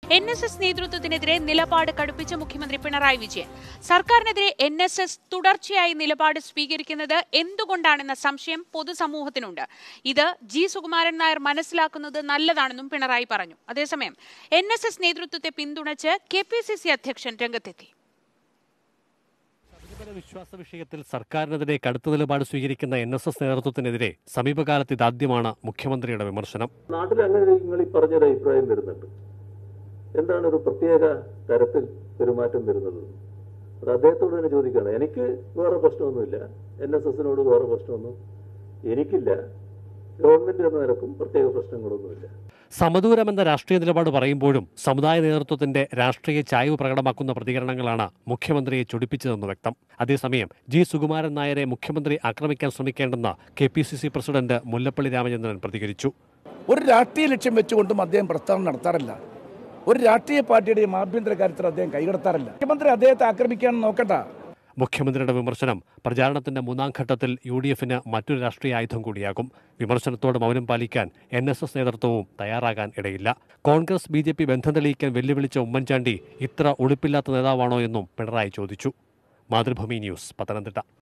NSS നേതൃത്വത്തിനെതിരെ നിലപാട് കടുപ്പിച്ച മുഖ്യമന്ത്രി പിണറായി വിജയൻ. സർക്കാരിനെതിരെ NSS തുടർച്ചയായി നിലപാട് സ്വീകരിക്കുന്നത് എന്തുകൊണ്ടാണെന്ന സംശയം പൊതുസമൂഹത്തിനുണ്ട്. ഇത് ജി സുകുമാരൻ നായർ മനസ്സിലാക്കുന്നത് നല്ലതാണെന്നും പിണറായി പറഞ്ഞു. അതേസമയം NSS നേതൃത്വത്തെ പിന്തുണച്ച് KPCC അധ്യക്ഷൻ രംഗത്തെത്തി. വിശ്വാസ വിഷയത്തിൽ സർക്കാരിനെതിരെ കടുത്ത നിലപാട് സ്വീകരിക്കുന്ന NSS നേതൃത്വത്തിനെതിരെ സമീപകാലത്ത് ഇതാദ്യമാണ് മുഖ്യമന്ത്രിയുടെ വിമർശനം. നാട്ടിൽ അങ്ങനെ നിങ്ങൾ ഈ പറഞ്ഞൊരു അഭിപ്രായം വരുന്നുണ്ട്. എന്താണ് ഒരു പ്രത്യേക തരത്തിൽ പെരുമാറ്റം വരുന്നത്? അത് അദ്ദേഹത്തോട് തന്നെ ചോദിക്കുകയാണ്. എനിക്ക് വേറെ പ്രശ്നമൊന്നുമില്ല, NSSനോട് വേറെ പ്രശ്നമൊന്നും എനിക്കില്ല, ഗവൺമെന്റ് എന്ന നിലക്കും പ്രത്യേക പ്രശ്നങ്ങളൊന്നുമില്ല. സമദൂരമെന്ന രാഷ്ട്രീയ നിലപാട് പറയുമ്പോഴും സമുദായ നേതൃത്വത്തിന്റെ രാഷ്ട്രീയ ചായ്വ് പ്രകടമാക്കുന്ന പ്രതികരണങ്ങളാണ് മുഖ്യമന്ത്രിയെ ചൊടിപ്പിച്ചതെന്ന് വ്യക്തം. അതേസമയം ജി സുകുമാരൻ നായരെ മുഖ്യമന്ത്രി ആക്രമിക്കാൻ ശ്രമിക്കേണ്ടെന്ന് KPCC പ്രസിഡന്റ് മുല്ലപ്പള്ളി രാമചന്ദ്രൻ പ്രതികരിച്ചു. ഒരു രാഷ്ട്രീയ ലക്ഷ്യം വെച്ചുകൊണ്ടും അദ്ദേഹം പ്രസ്താവന നടത്താറില്ല. ഒരു രാഷ്ട്രീയ പാർട്ടിയുടെയും ആഭ്യന്തര കാര്യത്തിൽ അദ്ദേഹം കൈകടത്താറില്ല. മുഖ്യമന്ത്രി അദ്ദേഹത്തെ ആക്രമിക്കാൻ നോക്കട്ട. മുഖ്യമന്ത്രിയുടെ വിമർശനം പ്രചാരണത്തിന്റെ മൂന്നാം ഘട്ടത്തിൽ UDFന് മറ്റൊരു രാഷ്ട്രീയ ആയുധം കൂടിയാകും. വിമർശനത്തോട് മൗനം പാലിക്കാൻ NSS നേതൃത്വവും തയ്യാറാകാൻ ഇടയില്ല. കോൺഗ്രസ് BJP ബന്ധം തെളിയിക്കാൻ വെല്ലുവിളിച്ച ഉമ്മൻചാണ്ടി ഇത്ര ഉളുപ്പില്ലാത്ത നേതാവാണോ എന്നും പിണറായി ചോദിച്ചു. മാതൃഭൂമി ന്യൂസ്, പത്തനംതിട്ട.